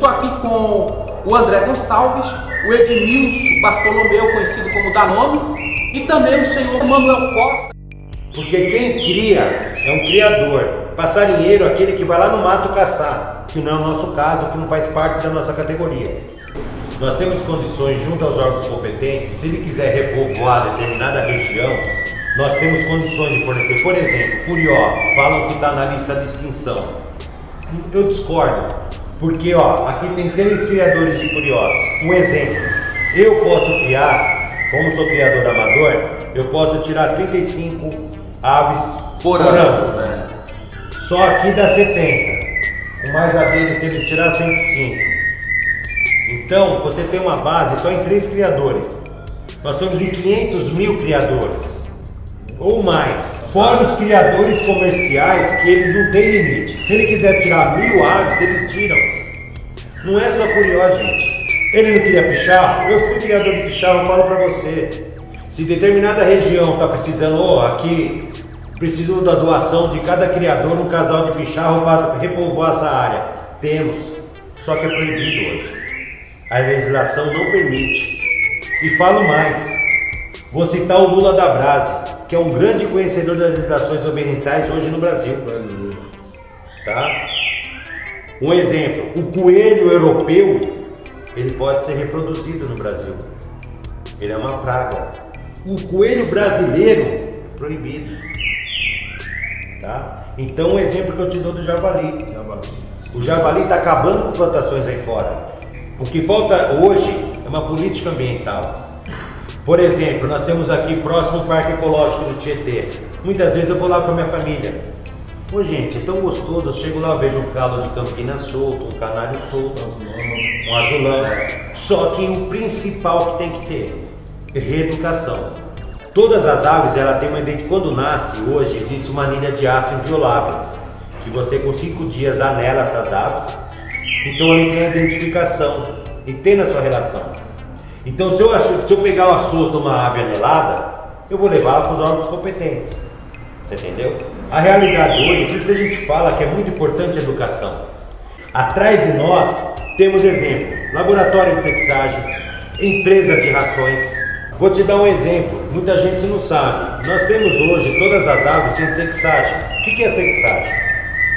estou aqui com o André Gonçalves, o Edmilson Bartolomeu, conhecido como Danone, e também o senhor Manuel Costa. Porque quem cria é um criador. Passarinheiro é aquele que vai lá no mato caçar, que não é o nosso caso, que não faz parte da nossa categoria. Nós temos condições junto aos órgãos competentes, se ele quiser repovoar determinada região, nós temos condições de fornecer. Por exemplo, Curió, falam que está na lista de extinção. Eu discordo, porque aqui tem 3 criadores de curiós. Um exemplo, eu posso criar, como sou criador amador, eu posso tirar 35 aves por ano. Só aqui dá 70. Com mais a dele, se ele tirar 105. Então, você tem uma base só em 3 criadores. Nós somos em 500 mil criadores, ou mais. Fora os criadores comerciais, que eles não têm limite. Se ele quiser tirar 1000 aves, eles tiram. Não é só curió, gente. Ele não queria picharro? Eu fui criador de picharro, eu falo pra você. Se determinada região está precisando, aqui, preciso da doação de cada criador um casal de picharro para repovoar essa área. Temos, só que é proibido hoje. A legislação não permite. E falo mais, vou citar o Lula da Brase, que é um grande conhecedor das legislações ambientais hoje no Brasil. Tá? Um exemplo, o coelho europeu, ele pode ser reproduzido no Brasil. Ele é uma praga. O coelho brasileiro é proibido. Tá? Então, um exemplo que eu te dou do javali. O javali está acabando com plantações aí fora. O que falta hoje é uma política ambiental. Por exemplo, nós temos aqui próximo o Parque Ecológico do Tietê. Muitas vezes eu vou lá com a minha família. Pô, gente, é tão gostoso. Eu chego lá, eu vejo um calo de campina solto, um canário solto, um azulão. Só que o principal que tem que ter é reeducação. Todas as aves, ela tem uma identidade. Quando nasce, hoje, existe uma anilha de aço inviolável, que você com 5 dias anela essas aves. Então ele tem a identificação e tem na sua relação. Então se eu pegar uma solta, uma ave anelada, eu vou levar para os órgãos competentes. Você entendeu? A realidade hoje, por isso que a gente fala que é muito importante a educação. Atrás de nós temos exemplo, laboratório de sexagem, empresas de rações. Vou te dar um exemplo, muita gente não sabe. Nós temos hoje, todas as aves têm sexagem. O que é sexagem?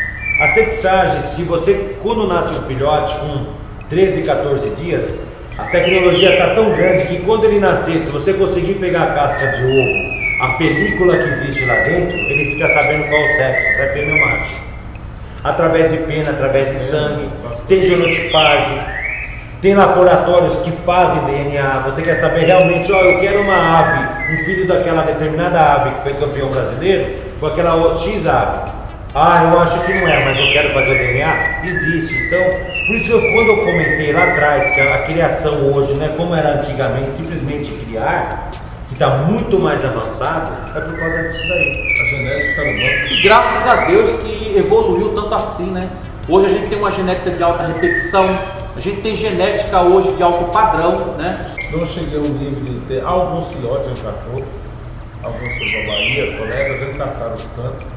A sexagem, se você, quando nasce um filhote com 13, 14 dias, a tecnologia está tão grande que quando ele nascer, se você conseguir pegar a casca de ovo, a película que existe lá dentro, ele fica sabendo qual é o sexo, se é fêmea ou macho. Através de pena, através de sangue, tem genotipagem, tem laboratórios que fazem DNA. Você quer saber realmente, eu quero uma ave, um filho daquela determinada ave que foi campeão brasileiro, com aquela outra X ave. Eu acho que não é, mas eu quero fazer o DNA. Existe. Então, por isso que quando eu comentei lá atrás que a criação hoje não é como era antigamente, simplesmente criar, que está muito mais avançado, é por causa disso daí. A genética está no banco. E graças a Deus que evoluiu tanto assim, né? Hoje a gente tem uma genética de alta repetição, a gente tem genética hoje de alto padrão, né? Não cheguei ao nível de ter alguns filhotes encartou, alguns foram da Bahia, colegas encartaram tanto.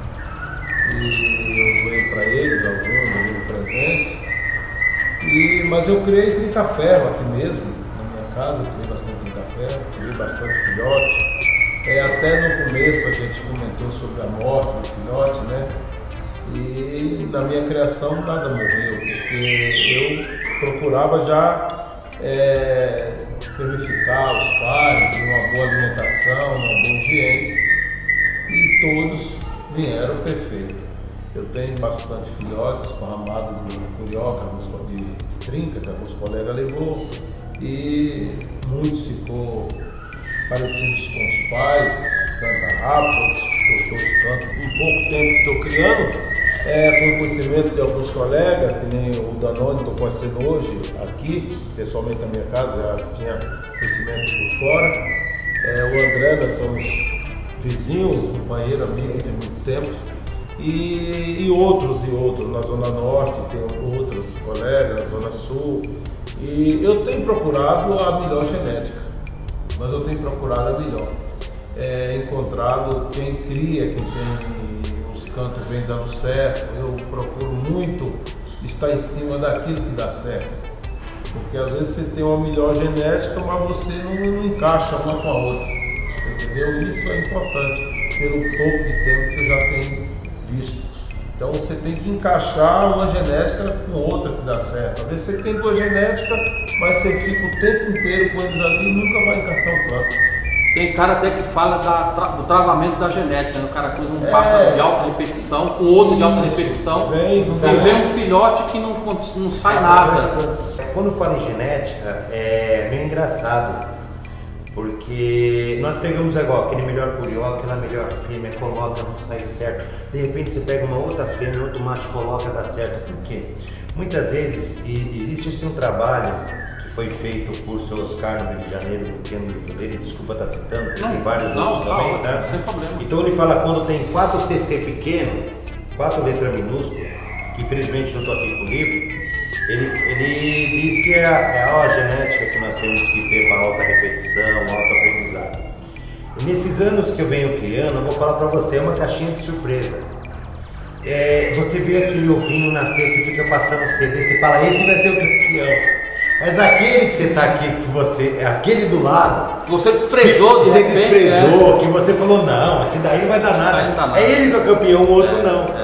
E eu doei para eles alguns presentes. Mas eu criei trinca-ferro aqui mesmo, na minha casa, eu criei bastante trinca-ferro, criei bastante filhote. Até no começo a gente comentou sobre a morte do filhote, né? E na minha criação nada morreu, porque eu procurava já verificar os pares, uma boa alimentação, uma boa higiene, e todos vieram perfeito. Eu tenho bastante filhotes com ramado de curioca, de trinca, que alguns colegas levou, e muitos ficou parecidos com os pais, canta rápido, puxou os cantos. Em pouco tempo que estou criando, com o conhecimento de alguns colegas, que nem o Danone, estou conhecendo hoje aqui, pessoalmente na minha casa, já tinha conhecimento por fora. O André, nós somos vizinhos, companheiro, amigos de muito tempo. E outros, na Zona Norte, tem outros colegas, na Zona Sul. E eu tenho procurado a melhor genética, mas eu tenho procurado a melhor. Encontrado quem cria, quem tem os cantos vem dando certo. Eu procuro muito está em cima daquilo que dá certo. Porque às vezes você tem uma melhor genética, mas você não encaixa uma com a outra. Você entendeu? Isso é importante, pelo pouco de tempo que eu já tenho visto. Então você tem que encaixar uma genética com outra que dá certo. Às vezes você tem duas genéticas, mas você fica o tempo inteiro com eles ali e nunca vai encaixar um plano. Tem cara até que fala do travamento da genética, né? O cara cruza um pássaro de alta repetição com outro de alta repetição e vem um filhote que não sai nada. Quando fala em genética, é meio engraçado, porque nós pegamos igual aquele melhor curioca, aquela melhor fêmea, coloca, não sai certo. De repente você pega uma outra fêmea, outro macho coloca, dá certo. Por quê? Muitas vezes existe um trabalho que foi feito por seu Oscar no Rio de Janeiro, no pequeno livro dele, desculpa estar citando, porque tem vários outros também, tá? Sem problema. Então ele fala quando tem 4 CC pequeno, 4 letras minúsculas, que infelizmente não estou aqui com o livro, ele diz que é a genética que nós temos que ter para alta repetição, alto aprendizado. E nesses anos que eu venho criando, eu vou falar para você, é uma caixinha de surpresa. Você vê aquele ovinho nascer, você fica passando CD, você fala, esse vai ser o campeão. Mas aquele que você está aqui, aquele do lado, você desprezou de repente, desprezou, que você falou, não, esse daí não vai dar nada. É ele que é o campeão, o outro não.